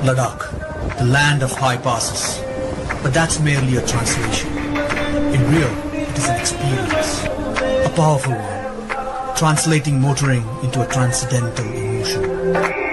Ladakh, the land of high passes. But that's merely a translation. In real, it is an experience, a powerful one, translating motoring into a transcendental emotion.